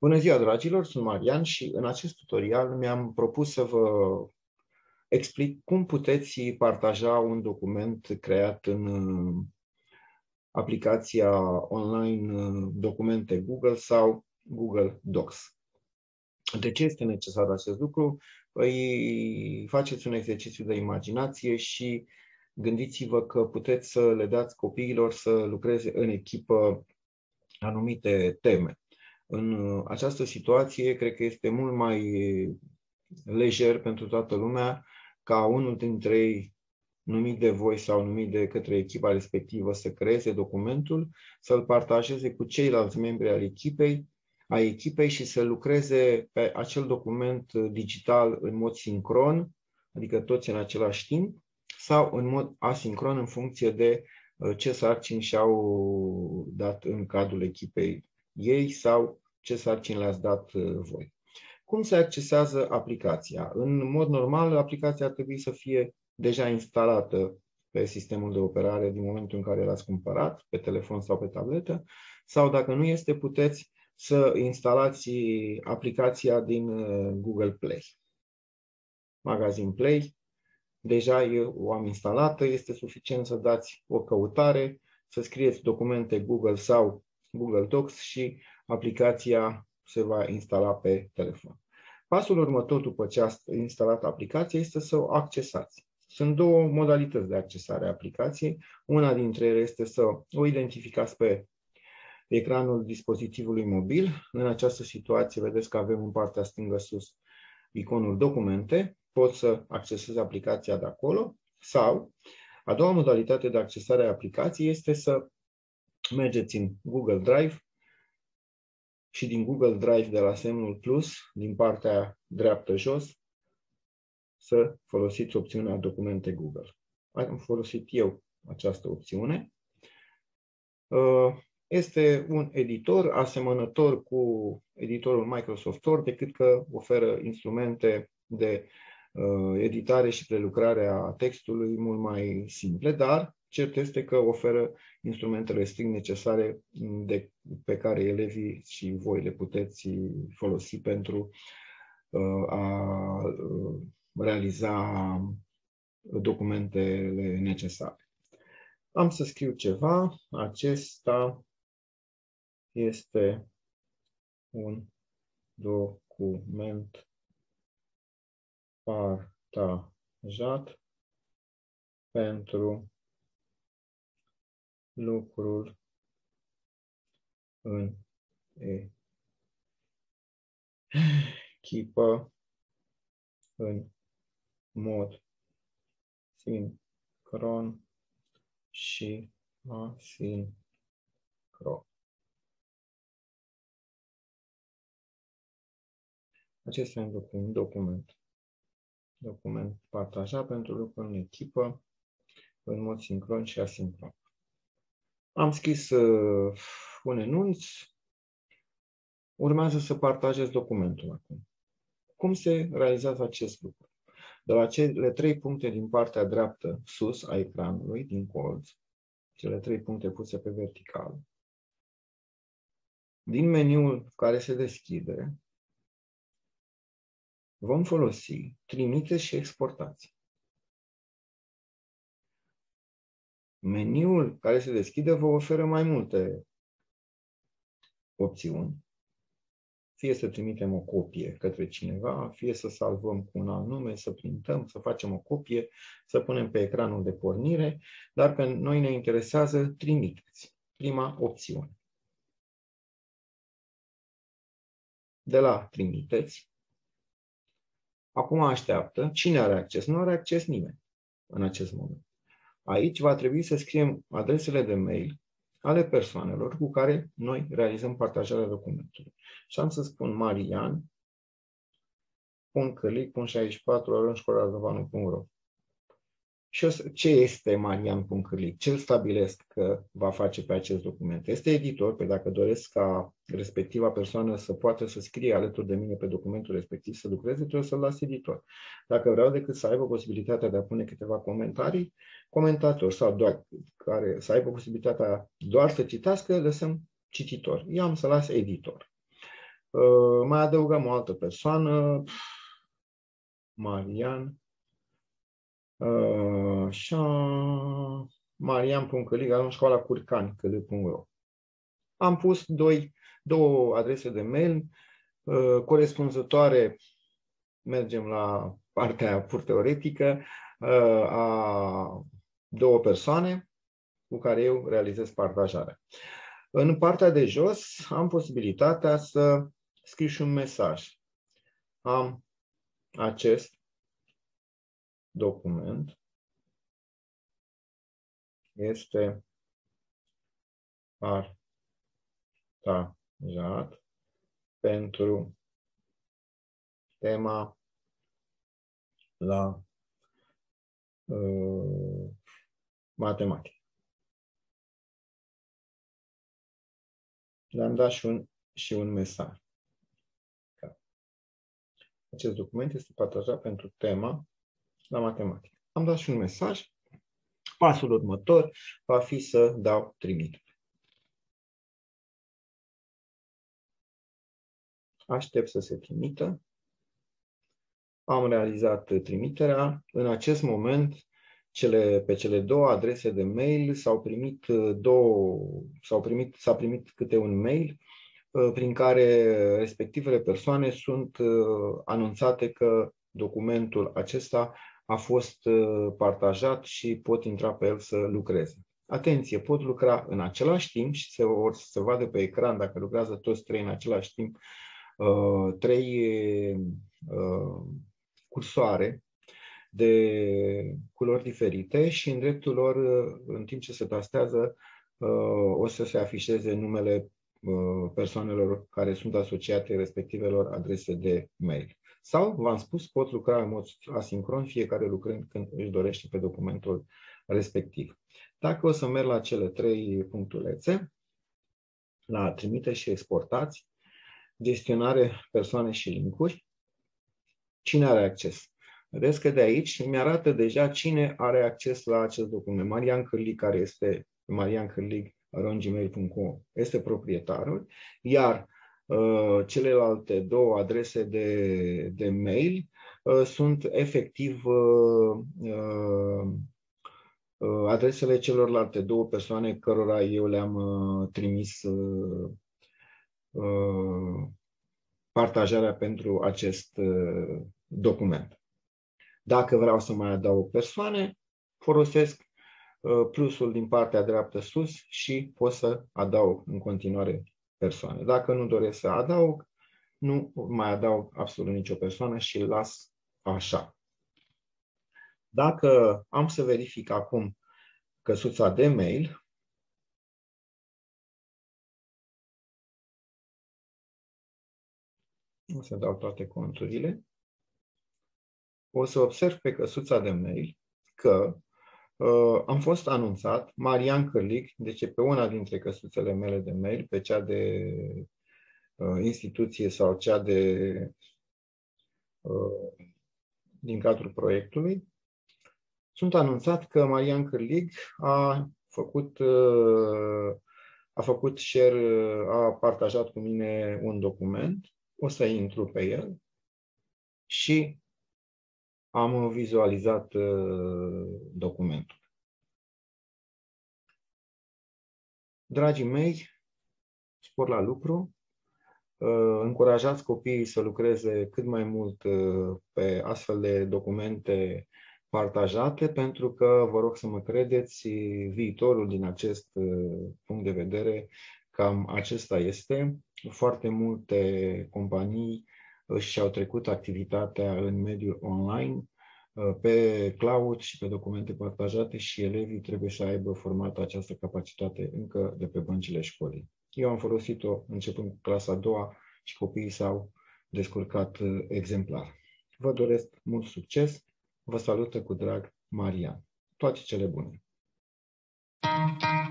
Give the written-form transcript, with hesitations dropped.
Bună ziua, dragilor! Sunt Marian și în acest tutorial mi-am propus să vă explic cum puteți partaja un document creat în aplicația online Documente Google sau Google Docs. De ce este necesar acest lucru? Păi faceți un exercițiu de imaginație și gândiți-vă că puteți să le dați copiilor să lucreze în echipă anumite teme. În această situație, cred că este mult mai lejer pentru toată lumea ca unul dintre ei, numit de voi sau numit de către echipa respectivă, să creeze documentul, să-l partajeze cu ceilalți membri ai echipei și să lucreze pe acel document digital în mod sincron, adică toți în același timp, sau în mod asincron în funcție de ce sarcini și-au dat în cadrul echipei ei sau ce sarcini le-ați dat voi. Cum se accesează aplicația? În mod normal, aplicația ar trebui să fie deja instalată pe sistemul de operare din momentul în care l-ați cumpărat, pe telefon sau pe tabletă, sau dacă nu este, puteți să instalați aplicația din Google Play. Magazin Play, deja eu o am instalată, este suficient să dați o căutare, să scrieți documente Google sau Google Docs și aplicația se va instala pe telefon. Pasul următor după ce ați instalat aplicația este să o accesați. Sunt două modalități de accesare a aplicației. Una dintre ele este să o identificați pe ecranul dispozitivului mobil. În această situație vedeți că avem în partea stângă sus iconul Documente. Pot să accesez aplicația de acolo. Sau, a doua modalitate de accesare a aplicației este să mergeți în Google Drive și din Google Drive, de la semnul plus, din partea dreaptă jos, să folosiți opțiunea Documente Google. Am folosit eu această opțiune. Este un editor asemănător cu editorul Microsoft Word, decât că oferă instrumente de editare și prelucrare a textului mult mai simple, dar cert este că oferă instrumentele strict necesare pe care elevii și voi le puteți folosi pentru a realiza documentele necesare. Am să scriu ceva. Acesta este un document partajat pentru lucrul în echipă în mod sincron și asincron. Acesta e un document partajat pentru lucruri în echipă în mod sincron și asincron. Am scris un enunț. Urmează să partajez documentul acum. Cum se realizează acest lucru? De la cele 3 puncte din partea dreaptă sus a ecranului, din colț, cele 3 puncte puse pe vertical, din meniul care se deschide, vom folosi trimiteți și exportați. Meniul care se deschide vă oferă mai multe opțiuni. Fie să trimitem o copie către cineva, fie să salvăm cu un alt nume, să printăm, să facem o copie, să punem pe ecranul de pornire, dar pe noi ne interesează trimiteți. Prima opțiune. De la trimiteți, acum așteaptă. Cine are acces? Nu are acces nimeni în acest moment. Aici va trebui să scriem adresele de mail ale persoanelor cu care noi realizăm partajarea documentului. Și am să spun marian.cârlic.64@școlaradovanu.ro. Și ce este Marian.cârlic? Ce îl stabilesc că va face pe acest document? Este editor, pe dacă doresc ca respectiva persoană să poată să scrie alături de mine pe documentul respectiv, să lucreze, trebuie să-l las editor. Dacă vreau decât să aibă posibilitatea de a pune câteva comentarii, comentator, sau doar care să aibă posibilitatea doar să citească, lăsăm cititor. Eu am să las editor. Mai adăugăm o altă persoană, Marian, marian.călig@școala-curcani.ro. Am pus două adrese de mail corespunzătoare, mergem la partea pur teoretică, a două persoane cu care eu realizez partajarea. În partea de jos am posibilitatea să scriu și un mesaj. Am acest document, este partajat pentru tema la matematică. Le-am dat și un mesaj. Acest document este partajat pentru tema la matematică. Am dat și un mesaj. Pasul următor va fi să dau trimitere. Aștept să se trimită. Am realizat trimiterea. În acest moment, pe cele două adrese de mail s-a primit câte un mail prin care respectivele persoane sunt anunțate că documentul acesta a fost partajat și pot intra pe el să lucreze. Atenție, pot lucra în același timp și se vadă pe ecran, dacă lucrează toți trei în același timp, trei cursoare de culori diferite și în dreptul lor, în timp ce se tastează, o să se afișeze numele persoanelor care sunt asociate respectivelor adrese de mail. Sau, v-am spus, pot lucra în mod asincron, fiecare lucrând când își dorește pe documentul respectiv. Dacă o să merg la cele trei punctulețe, la trimite și exportați, gestionare persoane și linkuri, cine are acces? Vedeți că de aici mi arată deja cine are acces la acest document. Marian Cârlig, care este mariancârlig@gmail.com, este proprietarul, iar celelalte două adrese de mail sunt efectiv adresele celorlalte două persoane cărora eu le-am trimis partajarea pentru acest document. Dacă vreau să mai adaug persoane, folosesc plusul din partea dreaptă sus și pot să adaug în continuare persoane. Dacă nu doresc să adaug, nu mai adaug absolut nicio persoană și îl las așa. Dacă am să verific acum căsuța de mail, o să dau toate conturile, o să observ pe căsuța de mail că am fost anunțat Marian Cârlig, deci pe una dintre căsuțele mele de mail, pe cea de instituție sau cea din cadrul proiectului, sunt anunțat că Marian Cârlig a făcut share, a partajat cu mine un document. O să intru pe el și am vizualizat documentul. Dragii mei, spor la lucru, încurajați copiii să lucreze cât mai mult pe astfel de documente partajate, pentru că, vă rog să mă credeți, viitorul din acest punct de vedere cam acesta este. Foarte multe companii și-au trecut activitatea în mediul online, pe cloud și pe documente partajate și elevii trebuie să aibă formată această capacitate încă de pe băncile școlii. Eu am folosit-o începând cu clasa a doua și copiii s-au descurcat exemplar. Vă doresc mult succes, vă salută cu drag Marian. Toate cele bune!